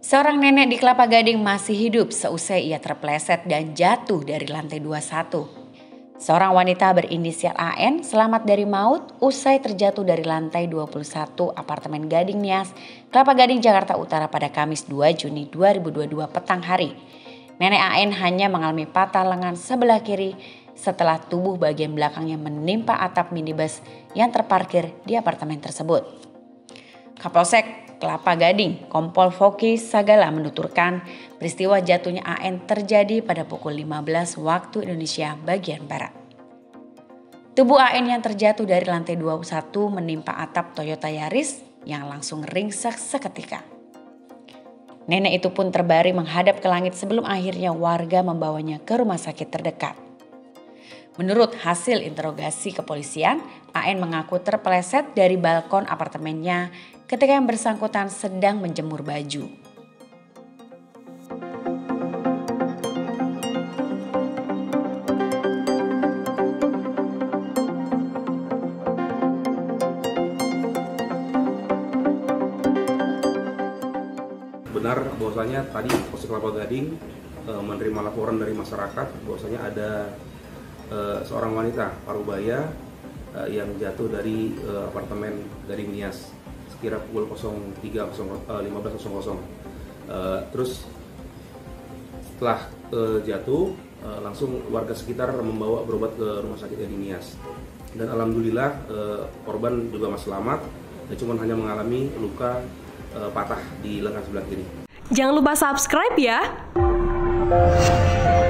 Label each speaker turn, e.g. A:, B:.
A: Seorang nenek di Kelapa Gading masih hidup seusai ia terpeleset dan jatuh dari lantai 21. Seorang wanita berinisial AN selamat dari maut usai terjatuh dari lantai 21 apartemen Gading Nias, Kelapa Gading, Jakarta Utara pada Kamis 2 Juni 2022 petang hari. Nenek AN hanya mengalami patah lengan sebelah kiri setelah tubuh bagian belakangnya menimpa atap minibus yang terparkir di apartemen tersebut. Kapolsek Kelapa Gading, Kompol Foki Sagala menuturkan peristiwa jatuhnya AN terjadi pada pukul 15 waktu Indonesia bagian Barat. Tubuh AN yang terjatuh dari lantai 21 menimpa atap Toyota Yaris yang langsung ringsek seketika. Nenek itu pun terbaring menghadap ke langit sebelum akhirnya warga membawanya ke rumah sakit terdekat. Menurut hasil interogasi kepolisian, AN mengaku terpeleset dari balkon apartemennya ketika yang bersangkutan sedang menjemur baju.
B: Benar bahwasanya tadi Polsek Kelapa Gading menerima laporan dari masyarakat bahwasanya ada seorang wanita parubaya yang jatuh dari apartemen Gading Nias sekira pukul 15.00. Terus setelah jatuh langsung warga sekitar membawa berobat ke rumah sakit Gading Nias. Dan alhamdulillah korban juga masih selamat, cuma hanya mengalami luka patah di lengan sebelah kiri.
C: Jangan lupa subscribe ya.